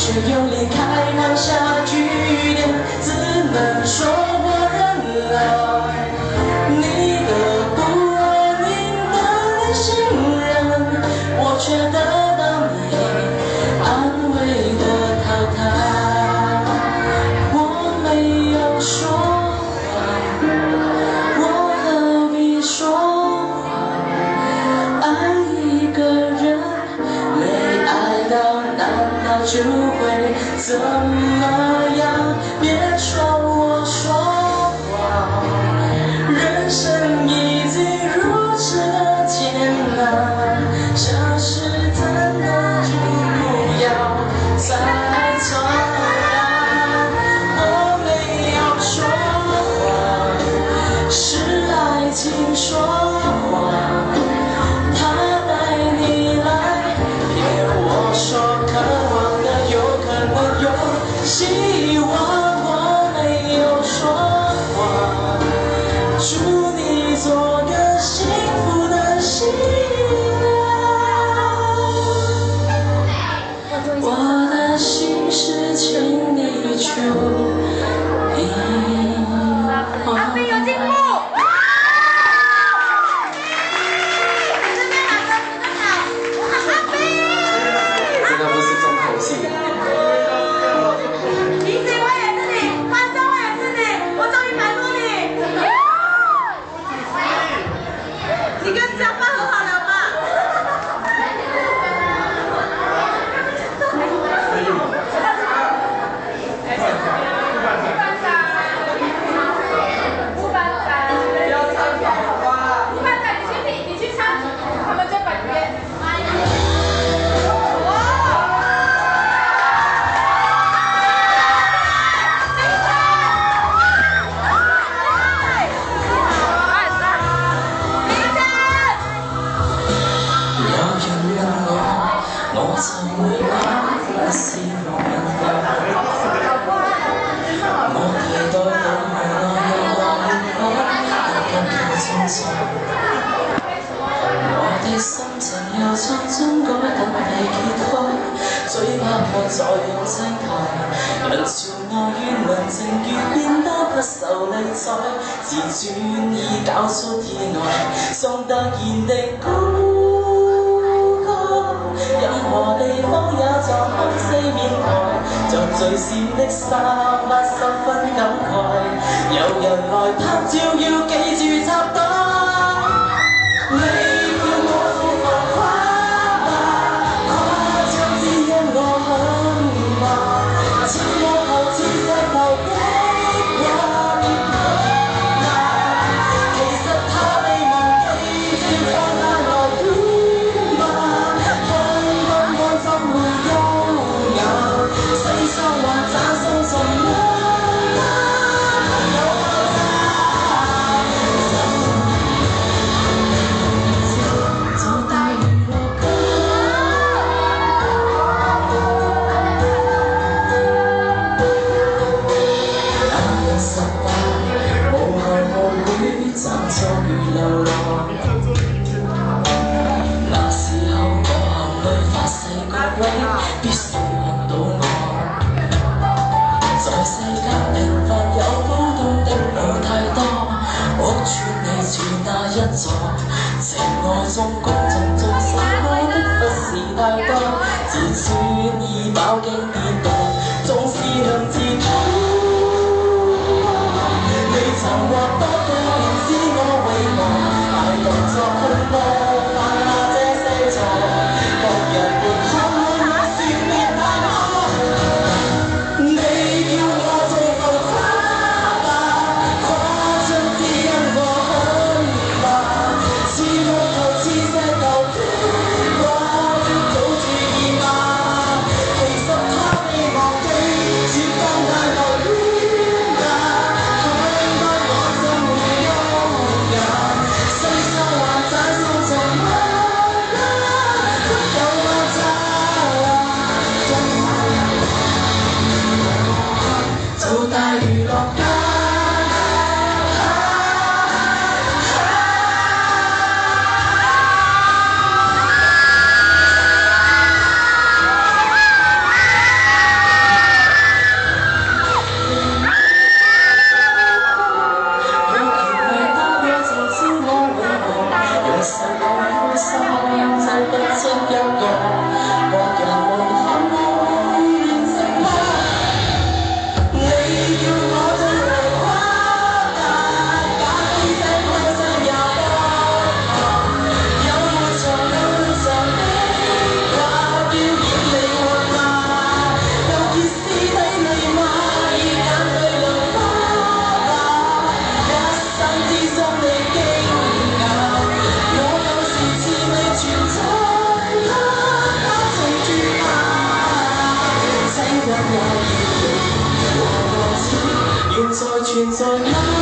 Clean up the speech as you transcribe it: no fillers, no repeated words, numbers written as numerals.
却又离开，留下句点，只能说我认了。你的不安因得你信任，我却得到你安慰的淘汰。我没有说谎，我何必说谎？爱一个人没爱到，难道就会怎么样？别说我说谎，人生已经如此的艰难，像是真的就不要再传染。我没有说谎，是爱情说谎，他带你来骗我说渴望的有可能有希望。我没有说谎，祝你做个幸福的新娘。我的心事请你注意。 阿飞有进步。 这个不是重头戏。 提醒我也是你，欢送我也是你，我终于满足你。你跟江爸和好了吗？你去唱，他们在旁边。 我曾會講不是無人道，我期待到無奈又落血海，一叫匆匆。我的心情又從中改等你揭開，最怕我再用青苔，人潮外怨鄰情越變得不受理睬，自轉已搞出意外，送突然的任何地方也撞空四面台，像最閃的380分感慨，有人來拍照要記住插袋。你叫我做浮誇吧，誇張只因我很忙，似木頭似石頭的人其實他未忘記，要放下來戀吧。怎會優雅？世上還讚頌什麼？朋友爆炸，就大娛樂家。那年18，無害無會，暫作如流浪。那時候我含淚發誓各位必須看到我，在世間平凡有高通的沒太多，屋邨你住那一座，情愛中共同做什麼的不是太多，自尊已飽經顛倒，總是能自討。未曾獲得的便使我遺忘，大動作很多。 存在那